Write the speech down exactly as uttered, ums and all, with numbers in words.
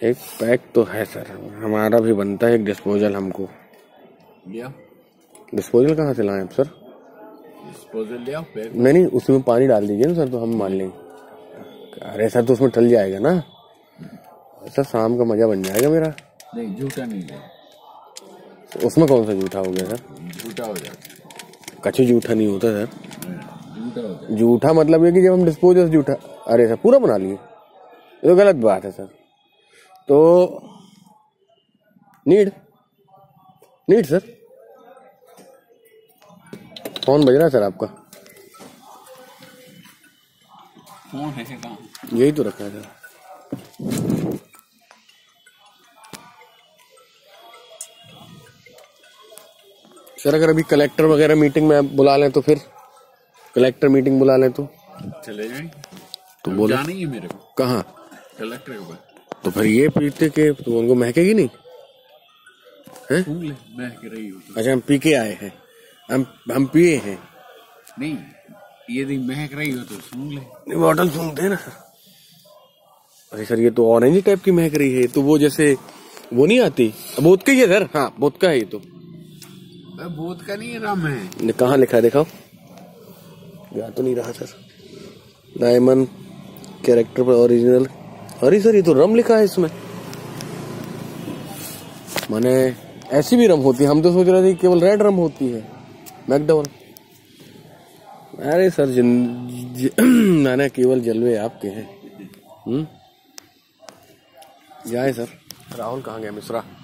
एक पैक तो है सर, हमारा भी बनता है एक डिस्पोजल। हमको लिया डिस्पोजल कहाँ से लाएं आप सर? डिस्पोजल लिया पैक। नहीं नहीं, उसमें पानी डाल दीजिए ना सर, तो हम मान लेंगे। अरे सर तो उसमें टल जाएगा ना सर, शाम का मजा बन जाएगा मेरा। नहीं जूठा नहीं है उसमें। कौन सा जूठा हो गया सर? जूठा हो जाता। कच्ची जूठा नहीं होता सर। जूठा होता है। जूठा मतलब है कि जब हम डिस्पोजल जूठा। अरे सर पूरा बना लिए, ये तो गलत बात है सर। तो नीड नीड सर, फोन बज रहा है सर आपका? फोन है कहाँ? यही तो रखा है सर। सर अगर अभी कलेक्टर वगैरह मीटिंग में आप बुला लें तो फिर कलेक्टर मीटिंग बुला लें तो चले जाएं। तो बोलो जाना ही है मेरे को। कहाँ? कलेक्टर के पास। तो फिर ये पीते के तो उनको महकेगी नहीं है? सूंघ ले, महक रही हो तो। अच्छा हम पी के आए हैं, हम हम पिए हैं। नहीं यदि महक रही हो तो सूंघ ले। नहीं बॉटल सूंघते हैं ना सर। अरे सर ये तो ऑरेंज टाइप की महक रही है, तो वो जैसे वो नहीं आती वोदका ही है सर। हाँ वोदका है ये तो। वोदका नहीं रम है। कहाँ लिखा है दिखाओ? याद तो नहीं रहा सर। डायमंड कैरेक्टर पर ओरिजिनल। अरे सर ये तो रम लिखा है इसमें। माने ऐसी भी रम होती है? हम तो सोच रहे थे केवल रेड रम होती है, मैकडॉवेल। अरे सर जिन मैंने केवल जलवे आपके हैं। हम्म जाए सर। राहुल कहाँ गया? मिश्रा।